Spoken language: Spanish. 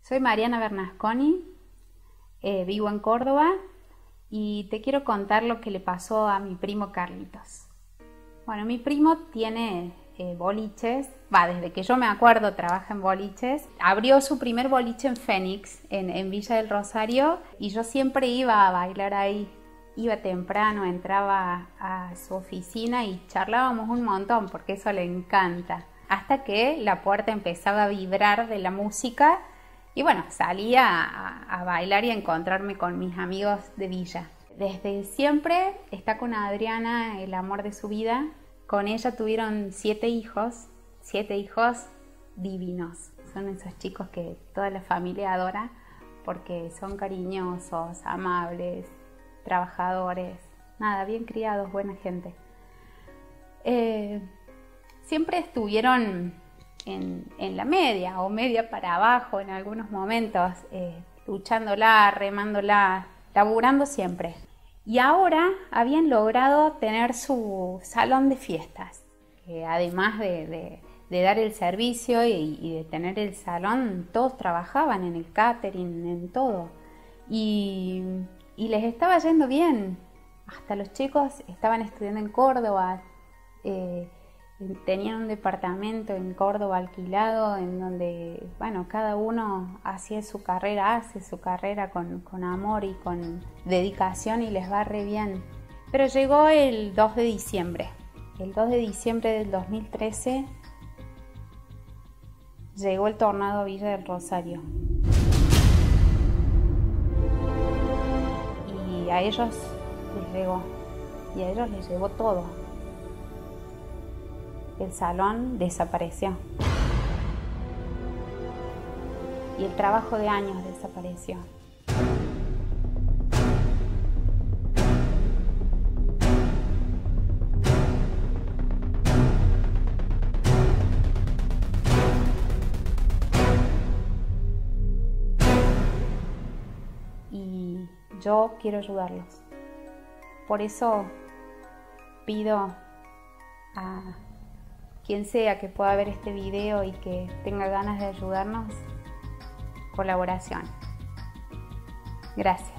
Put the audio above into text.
Soy Mariana Bernasconi, vivo en Córdoba y te quiero contar lo que le pasó a mi primo Carlitos. Bueno, mi primo tiene boliches, desde que yo me acuerdo trabaja en boliches. Abrió su primer boliche en Fénix, en Villa del Rosario, y yo siempre iba a bailar ahí. Iba temprano, entraba a su oficina y charlábamos un montón porque eso le encanta. Hasta que la puerta empezaba a vibrar de la música y bueno, salía a bailar y a encontrarme con mis amigos de Villa. Desde siempre está con Adriana, el amor de su vida. Con ella tuvieron 7 hijos divinos. Son esos chicos que toda la familia adora porque son cariñosos, amables, trabajadores, bien criados, buena gente. Siempre estuvieron en la media o media para abajo en algunos momentos, luchándola, remándola, laburando siempre. Y ahora habían logrado tener su salón de fiestas, que además de dar el servicio y de tener el salón, todos trabajaban en el catering, en todo. Y les estaba yendo bien. Hasta los chicos estaban estudiando en Córdoba, tenían un departamento en Córdoba alquilado en donde, bueno, cada uno hace su carrera con amor y con dedicación y les va re bien. Pero llegó el 2 de diciembre. El 2 de diciembre del 2013 llegó el tornado a Villa del Rosario. Y a ellos les llegó. Y a ellos les llevó todo. El salón desapareció. Y el trabajo de años desapareció. Y yo quiero ayudarlos. Por eso pido a quien sea que pueda ver este video y que tenga ganas de ayudarnos, colaboración. Gracias.